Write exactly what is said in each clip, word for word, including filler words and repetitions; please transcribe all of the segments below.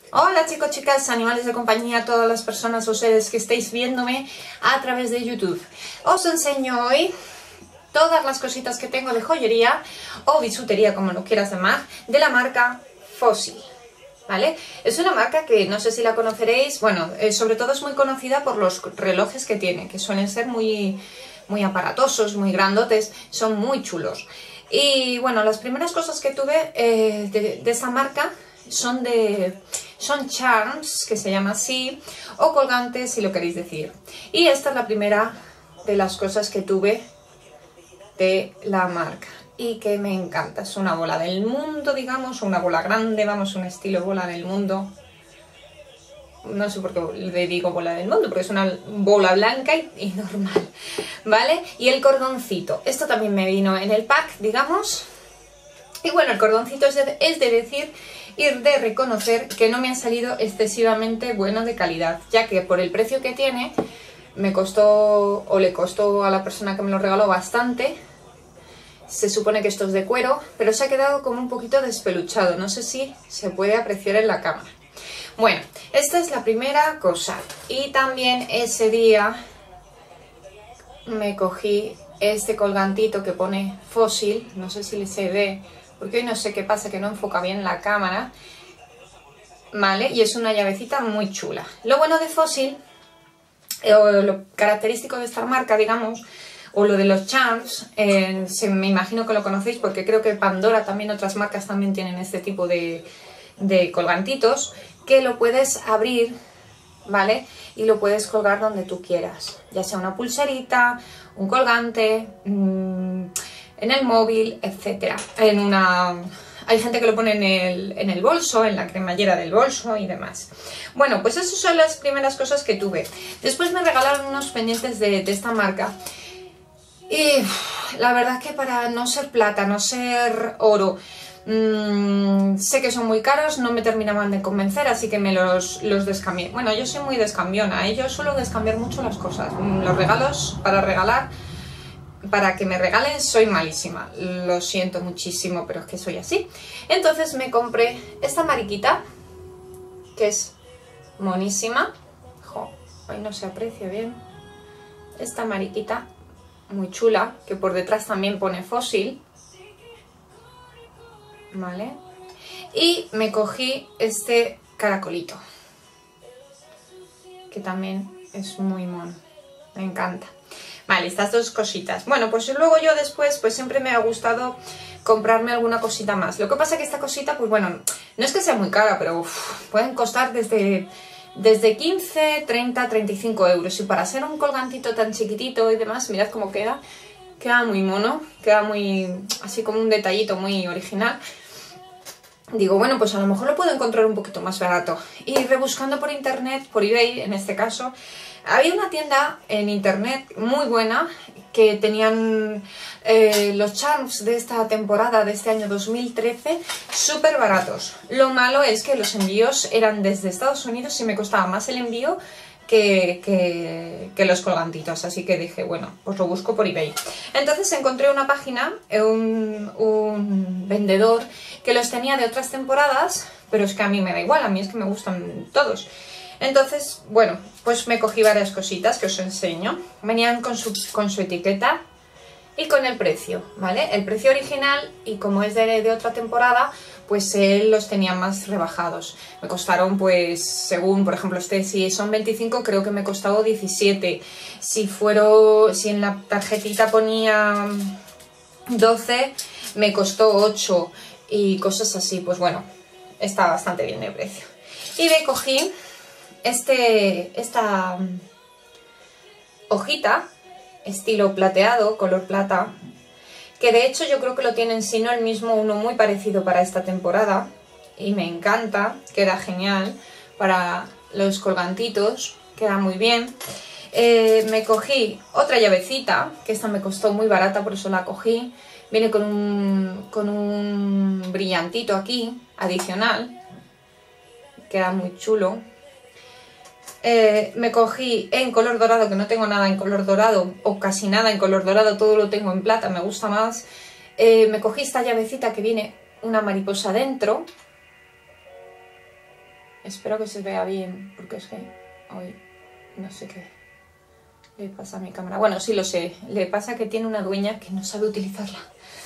Hola chicos, chicas, animales de compañía, todas las personas o seres que estéis viéndome a través de YouTube. Os enseño hoy todas las cositas que tengo de joyería o bisutería, como lo quieras llamar, de la marca Fossil, ¿vale? Es una marca que no sé si la conoceréis, bueno, eh, sobre todo es muy conocida por los relojes que tiene, que suelen ser muy, muy aparatosos, muy grandotes, son muy chulos. Y bueno, las primeras cosas que tuve eh, de, de esa marca son de... son charms, que se llama así, o colgantes si lo queréis decir. Y esta es la primera de las cosas que tuve de la marca y que me encanta. Es una bola del mundo, digamos, una bola grande, vamos, un estilo bola del mundo. No sé por qué le digo bola del mundo, porque es una bola blanca y, y normal, ¿vale? Y el cordoncito, esto también me vino en el pack, digamos. Y bueno, el cordoncito es de, es de decir y de reconocer que no me ha salido excesivamente bueno de calidad, ya que por el precio que tiene me costó, o le costó a la persona que me lo regaló bastante. Se supone que esto es de cuero, pero se ha quedado como un poquito despeluchado, no sé si se puede apreciar en la cámara. Bueno, esta es la primera cosa. Y también ese día me cogí este colgantito que pone Fossil, no sé si se ve, porque hoy no sé qué pasa, que no enfoca bien la cámara, ¿vale? Y es una llavecita muy chula. Lo bueno de Fossil, eh, o lo característico de esta marca, digamos, o lo de los charms, eh, se, me imagino que lo conocéis porque creo que Pandora, también otras marcas también tienen este tipo de, de colgantitos, que lo puedes abrir, ¿vale? Y lo puedes colgar donde tú quieras, ya sea una pulserita, un colgante, mmm, en el móvil, etcétera. En una... Hay gente que lo pone en el, en el bolso, en la cremallera del bolso y demás. Bueno, pues esas son las primeras cosas que tuve. Después me regalaron unos pendientes de, de esta marca. Y la verdad que para no ser plata, no ser oro, mmm, sé que son muy caros, no me terminaban de convencer, así que me los, los descambié. Bueno, yo soy muy descambiona, ¿eh? Yo suelo descambiar mucho las cosas. Los regalos para regalar... Para que me regalen soy malísima, lo siento muchísimo, pero es que soy así. Entonces me compré esta mariquita, que es monísima. Jo, hoy no se aprecia bien. Esta mariquita, muy chula, que por detrás también pone Fossil, ¿vale? Y me cogí este caracolito, que también es muy mono, me encanta. Vale, estas dos cositas. Bueno, pues luego yo después, pues siempre me ha gustado comprarme alguna cosita más. Lo que pasa que esta cosita, pues bueno, no es que sea muy cara, pero uf, pueden costar desde, desde quince, treinta, treinta y cinco euros. Y para ser un colgantito tan chiquitito y demás, mirad cómo queda. Queda muy mono, queda muy, así como un detallito muy original. Digo, bueno, pues a lo mejor lo puedo encontrar un poquito más barato. Y rebuscando por internet, por eBay en este caso, había una tienda en internet muy buena que tenían eh, los charms de esta temporada, de este año dos mil trece, súper baratos. Lo malo es que los envíos eran desde Estados Unidos y me costaba más el envío que, que, que los colgantitos, así que dije, bueno, pues lo busco por eBay. Entonces encontré una página, un, un vendedor que los tenía de otras temporadas, pero es que a mí me da igual, a mí es que me gustan todos. Entonces, bueno, pues me cogí varias cositas que os enseño. Venían con su, con su etiqueta y con el precio, ¿vale? El precio original, y como es de, de otra temporada, pues él los tenía más rebajados. Me costaron, pues, según, por ejemplo, este, si son veinticinco, creo que me costó diecisiete. Si fueron, si en la tarjetita ponía doce, me costó ocho y cosas así. Pues bueno, está bastante bien de precio. Y me cogí este, esta hojita, estilo plateado, color plata, que de hecho yo creo que lo tienen, si no el mismo, uno muy parecido para esta temporada, y me encanta, queda genial para los colgantitos, queda muy bien. Eh, me cogí otra llavecita, que esta me costó muy barata, por eso la cogí. Viene con un, con un brillantito aquí, adicional, queda muy chulo. Eh, me cogí en color dorado, que no tengo nada en color dorado, o casi nada en color dorado, todo lo tengo en plata, me gusta más. Eh, me cogí esta llavecita que viene una mariposa dentro, espero que se vea bien, porque es que hoy no sé qué le pasa a mi cámara. Bueno, sí lo sé, le pasa que tiene una dueña que no sabe utilizarla.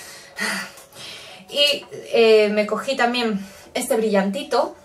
Y eh, me cogí también este brillantito,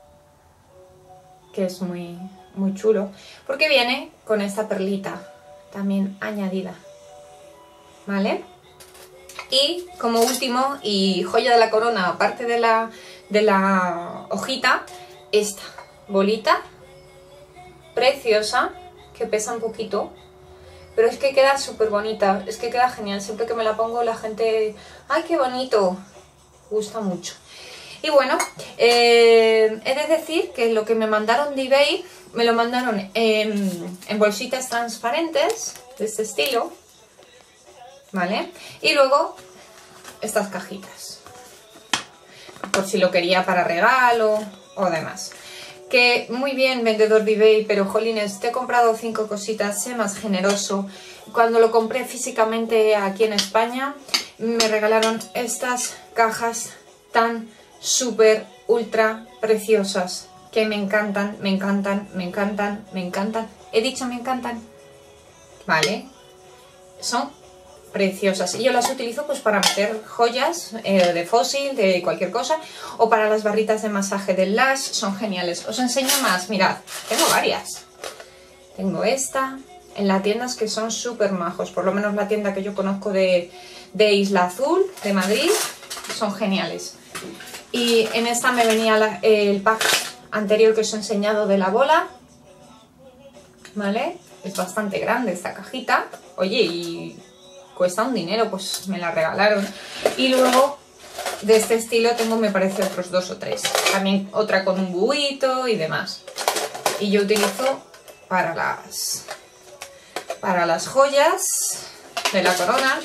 que es muy, muy chulo, porque viene con esta perlita también añadida, ¿vale? Y como último y joya de la corona, aparte de la, de la hojita, esta bolita preciosa, que pesa un poquito, pero es que queda súper bonita, es que queda genial. Siempre que me la pongo la gente, ¡ay, qué bonito! Gusta mucho. Y bueno, eh, he de decir que lo que me mandaron de eBay, me lo mandaron en, en bolsitas transparentes, de este estilo, ¿vale? Y luego estas cajitas, por si lo quería para regalo o demás. Que muy bien, vendedor de eBay, pero jolines, te he comprado cinco cositas, sé más generoso. Cuando lo compré físicamente aquí en España, me regalaron estas cajas tan súper ultra preciosas, que me encantan, me encantan, me encantan, me encantan. He dicho me encantan, ¿vale? Son preciosas y yo las utilizo pues para meter joyas eh, de fósil, de cualquier cosa, o para las barritas de masaje del Lash. Son geniales. Os enseño más, mirad, tengo varias. Tengo esta, en las tiendas que son súper majos, por lo menos la tienda que yo conozco de, de Isla Azul, de Madrid, son geniales. Y en esta me venía la, el pack anterior que os he enseñado de la bola, ¿vale? Es bastante grande esta cajita, oye, y cuesta un dinero, pues me la regalaron. Y luego de este estilo tengo, me parece, otros dos o tres. También otra con un buito y demás. Y yo utilizo para las, para las joyas de la corona.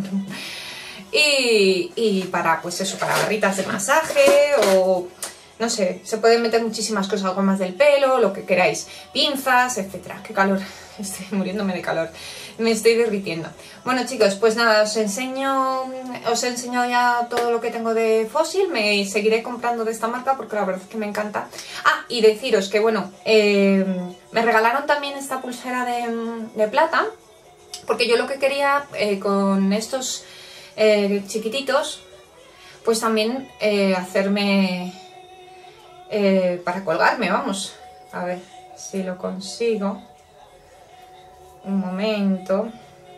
Y, y para, pues eso, para barritas de masaje o, no sé, se pueden meter muchísimas cosas, algo más del pelo, lo que queráis, pinzas, etcétera. ¡Qué calor! Estoy muriéndome de calor, me estoy derritiendo. Bueno, chicos, pues nada, os enseño, os he enseñado ya todo lo que tengo de fósil. Me seguiré comprando de esta marca porque la verdad es que me encanta. Ah, y deciros que, bueno, eh, me regalaron también esta pulsera de, de plata, porque yo lo que quería eh, con estos Eh, chiquititos, pues también eh, hacerme eh, para colgarme, vamos, a ver si lo consigo, un momento,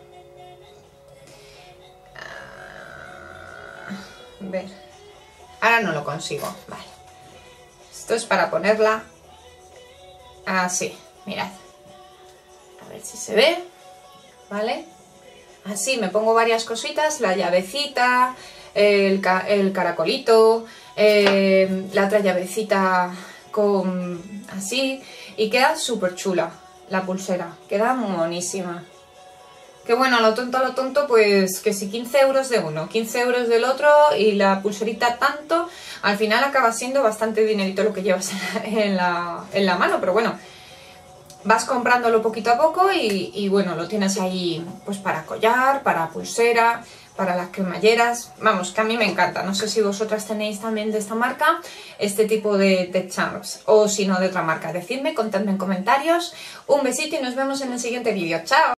a ver, ahora no lo consigo, vale, esto es para ponerla así, mirad, a ver si se ve, vale. Así me pongo varias cositas, la llavecita, el, ca el caracolito, eh, la otra llavecita con así, y queda súper chula la pulsera, queda monísima. Que bueno, a lo tonto, a lo tonto, pues que si quince euros de uno, quince euros del otro y la pulserita tanto, al final acaba siendo bastante dinerito lo que llevas en la, en la mano, pero bueno. Vas comprándolo poquito a poco y, y bueno, lo tienes ahí pues para collar, para pulsera, para las cremalleras. Vamos, que a mí me encanta. No sé si vosotras tenéis también de esta marca este tipo de, de charms o si no de otra marca. Decidme, contadme en comentarios. Un besito y nos vemos en el siguiente vídeo. ¡Chao!